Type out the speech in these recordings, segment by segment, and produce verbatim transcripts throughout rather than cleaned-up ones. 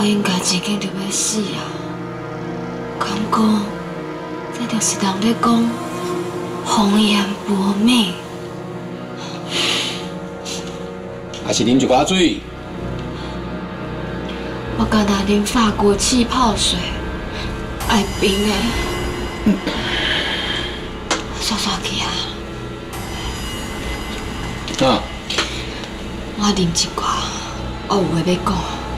因家己经就要死啊！敢讲，这就是人咧讲红颜薄命。 还是啉一寡水。 我干那啉法国气泡水，爱冰的。嗯，刷刷去啊！ 啊。 我啉一寡，我有话要讲。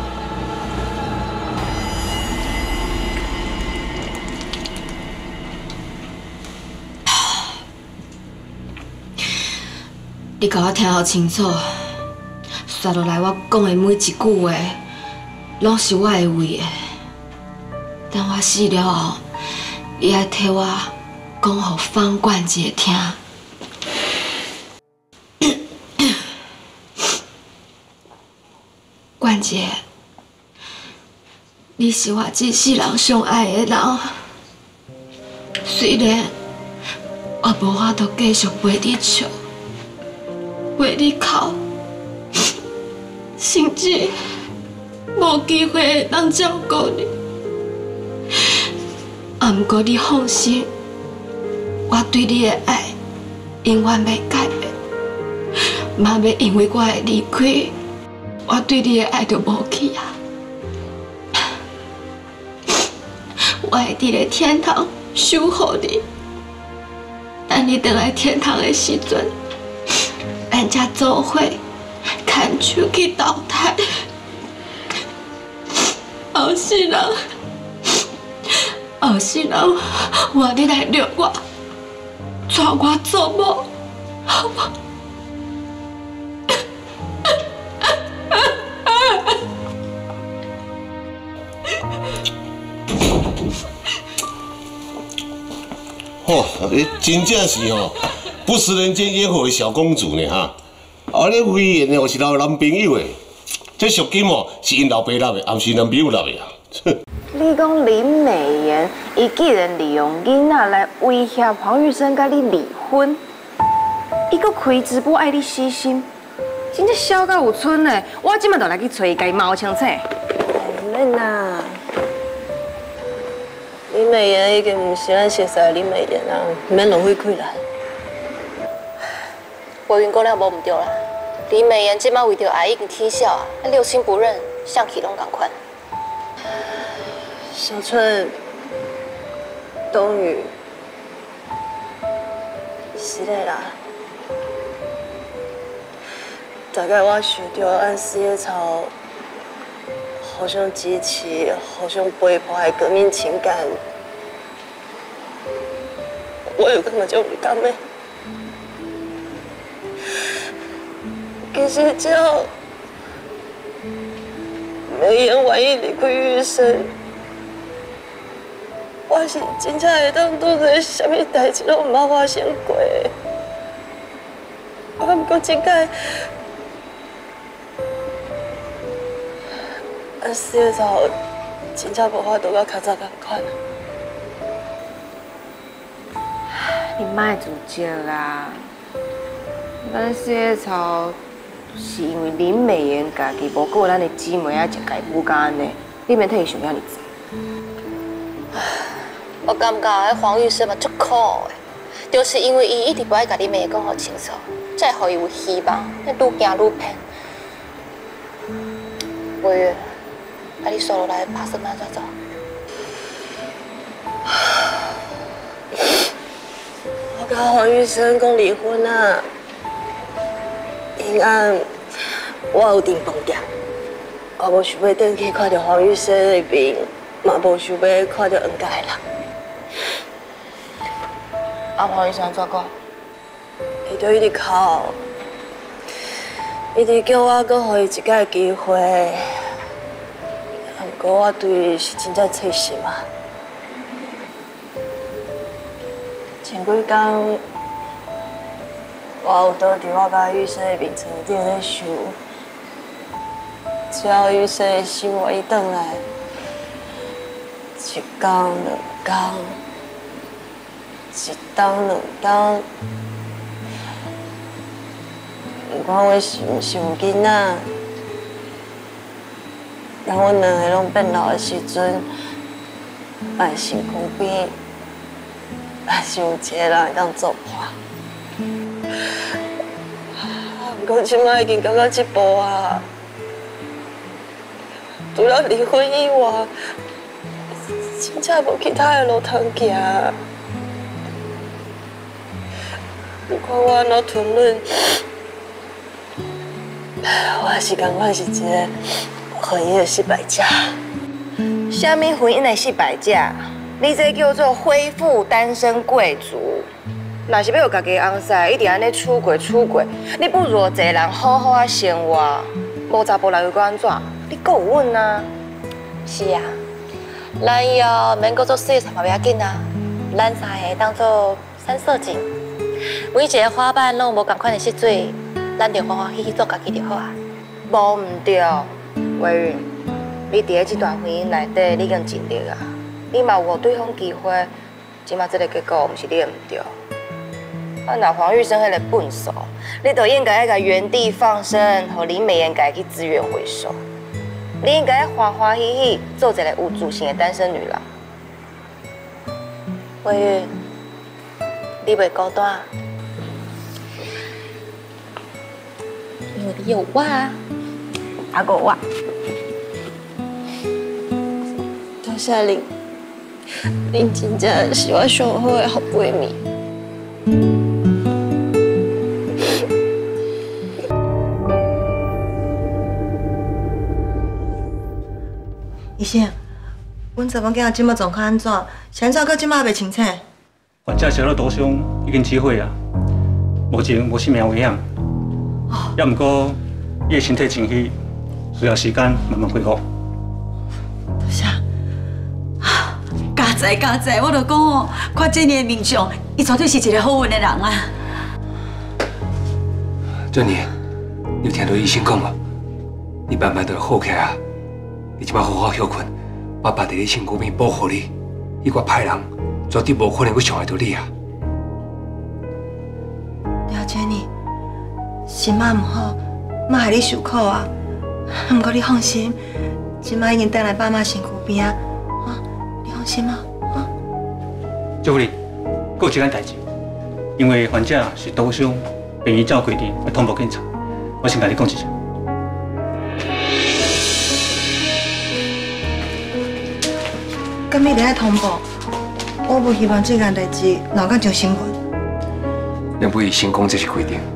你甲我听好清楚，刷落来我讲的每一句话，拢是我的为的。等我死了后，你爱替我讲予方冠杰听。冠杰，你是我这世人上爱的人。虽然我无法度继续陪你笑，陪你哭，甚至无机会当照顾你。啊，不过你放心，我对你的爱永远袂改变，嘛袂因为我的离开。我对你的爱就无去啊！我会伫咧天堂守护你，等你回来天堂的时阵，咱才做伙牵手去投胎。后世人，后世人，我你来掠我，娶我做某，好无？ 哦，你真正是吼，不食人间烟火的小公主呢哈！啊，你威严的，我是老男朋友的，这赎金哦是因老爸拿的，也是男朋友拿的啊。 你讲林美妍，伊既然利用囡仔来威胁黄玉生，甲你离婚，伊搁开直播爱你死心，真正小到有寸呢！我即马就来去找伊，甲伊毛清楚。 免啦。林美妍已经唔是咱熟悉的林美妍啦，唔免浪费气力。 委员讲了无唔对啦，林美妍即摆为着爱已经起笑啊，六亲不认，相气拢共款。 小春，冬雨，是的啦。大概我想到按四叶草互相支持、互相陪伴的革命情感，我有感觉就唔甘的。其实只要美妍愿意离开玉生，我是真正会当拄着什么代志拢唔捌发生过的。啊，不过这届。啊，四叶草真正无法度甲较早共款。 你莫自责啊！咱四叶草是因为林美妍家己无顾咱的姊妹啊，一概不干安尼，你免替伊想遐尔济。 我感觉迄黄玉生嘛足苦的，就是因为伊一直不爱甲你妹讲好清楚，才会予伊有希望，愈行愈偏。委员。啊！你收落来，打算安怎走？ 我甲黄玉生讲离婚啊，因案我有订饭店，我无想要转去看到黄玉生的面，嘛无想要看到恩家的人。 啊，黄玉生怎讲？ 伊就一直哭，一直叫我搁予伊一届机会。不过我对伊是真正切心啊！前几天，我有倒伫我甲玉生的眠床顶咧想，只要玉生的心愿意转来，一天两天，一冬两冬，不管我是毋是有囡仔。 当阮两个拢变老的时阵，俺身躯边，还是有一个人会当作伴。不过即摆已经到到这步啊，除了离婚以外，真正无其他的路通行。不管我安怎吞忍，我还是感觉是一个婚姻的失败者。 虾米婚姻的失败者？你这叫做恢复单身贵族。若是要有家己的翁婿，一定安尼出轨出轨，你不如一个人好好啊生活。无查甫人又搁安怎？你够有稳啊！ 是啊，咱以后免搁做四十嘛不要紧啊，咱三个当做三色堇，每一个花瓣拢无同款的色水，咱就欢欢喜喜做家己就好啊。 无唔对，维云，你伫咧这段婚姻内底，你已经尽力啊，你嘛有对方机会，即马这个结果，毋是你的唔对。啊，那黄玉生迄个笨手，你就应该甲原地放生，和林美妍家去资源回收。你应该欢欢喜喜做一个有自信的单身女人。 慧云，你袂孤单，因为你有我啊， 还有我。 多谢恁，恁真正是我上好的好闺蜜。 医生，阮查某囝即马状况安怎？现在到即马还袂清醒。 患者受到刀伤，已经止血啊，目前无生命危险。也毋过，伊的身体情绪需要时间慢慢恢复。 多谢。啊，加载加载，我就讲哦，看这年的面相，伊绝对是一个好运的人啊。 珍妮，你有听到医生讲无？你慢慢就会好起来啊。你即摆好好休困，爸爸伫你身躯边保护你。迄个歹人绝对无可能会伤害到你啊！ 了解你，心嘛唔好，莫害你受苦啊。不过你放心，即摆已经回来爸妈身躯边啊，啊，你放心啊，啊。 赵夫人，还有一件代志，因为患者是刀伤，便依照规定要通报警察。我先甲你讲一声。 敢你来通报？我不希望这件代志闹到上新闻。 两位医生讲这是规定，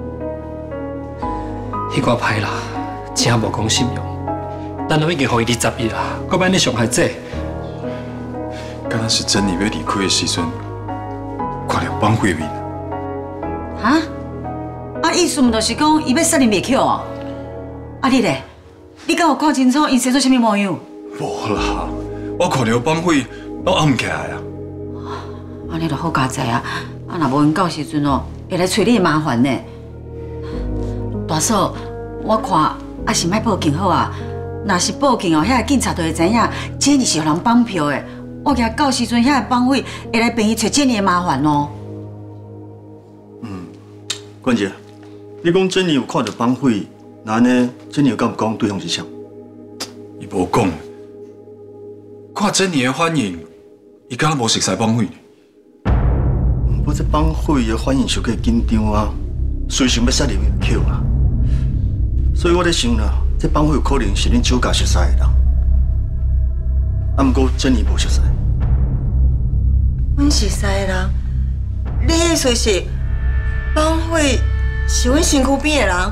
迄个歹人真无讲信用，咱都已经互伊二十亿啦，搁要安尼伤害这？ 敢若是珍妮要离开的时阵，看到帮会面。 啊？啊，意思毋就是讲伊要杀人灭口哦？啊你咧？你敢有看清楚因生做啥物模样？ 无啦。我看到帮会拢暗起来啊！ 安尼就好加载啊！啊，若无因到时阵哦，会来找你麻烦呢。大嫂，我看还是莫报警好啊。若是报警哦，遐个警察就会知影，这里是有人绑票的。我惊到时阵遐个绑匪会来便伊找这里的麻烦哦。 嗯，关姐，你讲珍妮有看到绑匪，那安尼珍妮有敢有讲对方是啥？ 伊无讲。看珍妮的反应，伊敢若无熟悉绑匪。 不过这绑匪的反应伤过紧张啊，随时要杀人口啊。所以我在想啦，这绑匪有可能是恁酒家熟悉的人，啊，不过珍妮无熟悉。 阮熟悉的人，你意思是绑匪是阮身躯边的人？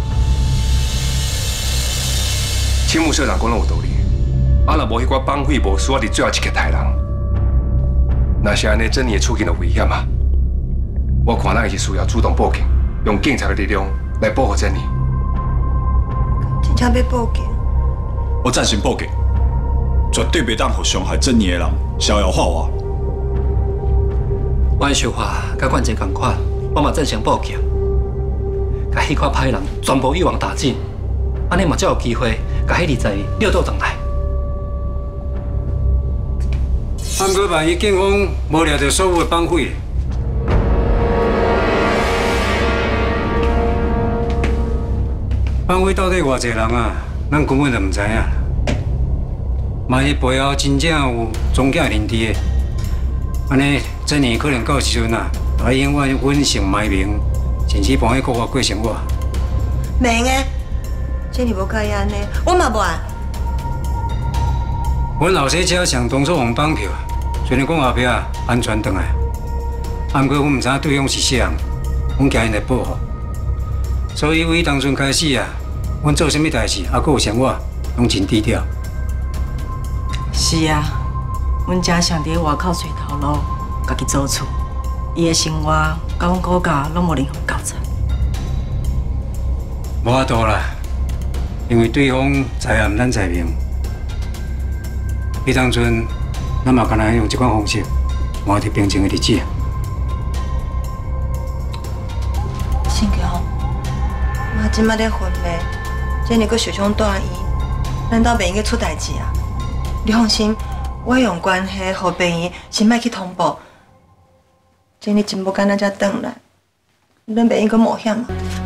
青木社长讲得有道理。啊，若无迄寡绑匪无需要伫最后一个杀人，若是安尼，珍妮的处境就危险啊！我看咱是需要主动报警，用警察的力量来保护珍妮。 真正要报警？ 我赞成报警，绝对袂当互伤害珍妮的人逍遥法外。 我的想法甲冠杰同款，我嘛赞成报警，甲迄寡歹人全部一网打尽，安尼嘛才有机会甲迄二十亿溜倒转来。 啊，不过万一警方无抓到所有的绑匪，绑匪到底偌济人啊？咱根本就唔知影。 万一背后真正有宗教认知的，安尼这年可能到时阵啊，来永远稳姓埋名，甚至帮迄国外过生活。 免的，这年无介意安尼，我嘛无爱。 阮后生车上当初用绑票，虽然讲后壁安全回来，啊，毋过阮毋知影对方是啥人，阮惊因来报复。所以为当初开始啊，阮做啥物代志，啊，佮有生活，拢真低调。 是啊，阮家常伫外口找头路，家己做厝，伊的生活甲阮顾家拢无任何交杂。 无法度啦，因为对方在暗咱在明。迄当阵，咱嘛干那用这款方式换着平静的日子。 新强，妈即摆咧昏迷，这尼阁受伤大医，难道病院出代志啊？你放心，我用关系，互病院先莫去通报。这尼真无敢若才转来，咱病院阁冒险啊！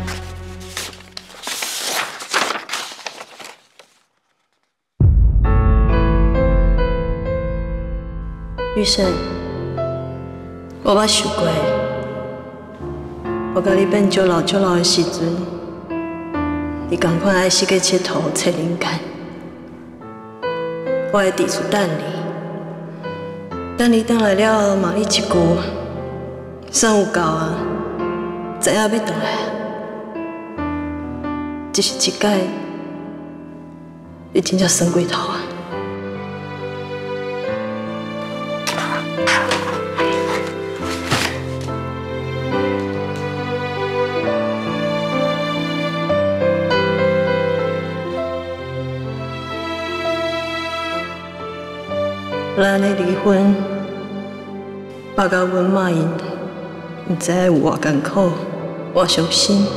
玉生，我捌想过，我甲你变足老足老的时阵，你同款爱四界佚佗找灵感。我会伫厝等你，等你倒来了，问你一句，算有够啊？知影要倒来，只是这届，你真正算过头啊！咱的离婚，爸甲阮妈因，毋知有偌艰苦，偌伤心。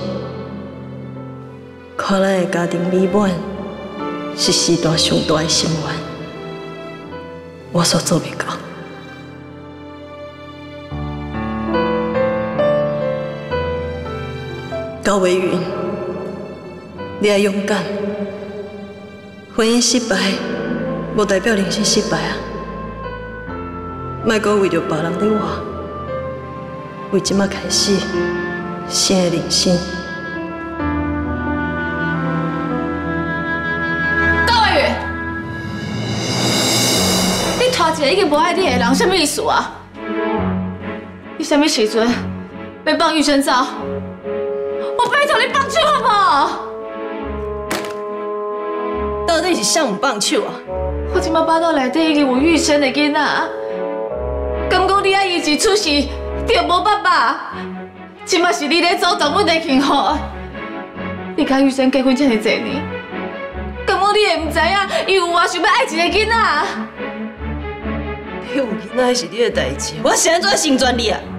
看咱的家庭美满，是时代上大的心愿，我所做袂到。高维云，你要勇敢。婚姻失败，无代表人生失败啊！莫阁为着别人咧活，为即马开始新的人生。 高委员，你拖一个已经无爱你的人，什么意思啊？你什么时阵要放玉生走？我拜托你放手好不好？ 到底是谁唔放手啊？ 我即马巴肚内底已经有玉生的囡仔。敢讲你爱伊一出世就无爸爸，即嘛是你咧主动阮的幸福。你甲玉生结婚这么侪年，敢讲你会唔知影伊有偌想要爱一个囡仔？ 你有囡仔是你的代志，我是安怎成全你啊？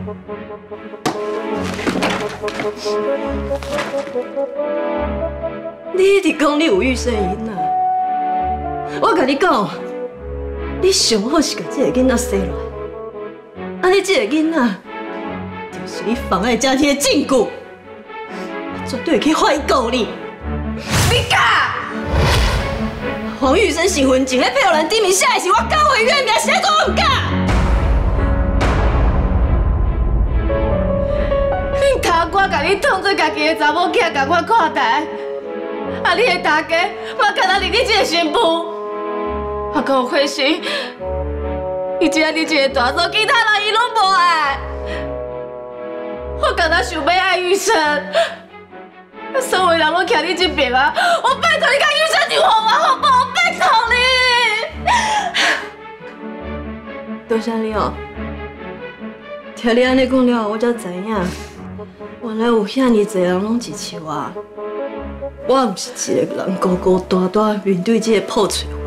你一直讲你有玉生的囡仔，我甲你讲，你上好是甲这个囡仔生落来。安尼，这个囡仔就是你妨碍家庭的证据，我绝对会去法院告你。你敢？黄玉生是婚前咧配偶栏顶面写的是我高委员名，是安怎我唔敢？恁头我甲你当做家己的查某囝，甲我看待，啊，你的大家嘛，敢若是你这个媳妇，我阁有花心。伊只要你一个大嫂，其他人伊拢无爱。我敢若想要爱玉生，所有人拢徛你这边啊！我拜托你甲玉生就好嘛，好不好？拜托你。多谢你哦！听你安尼讲了，我才知影，原来有遐尼侪人拢支持我。我毋是一个人孤孤单单面对这个破碎。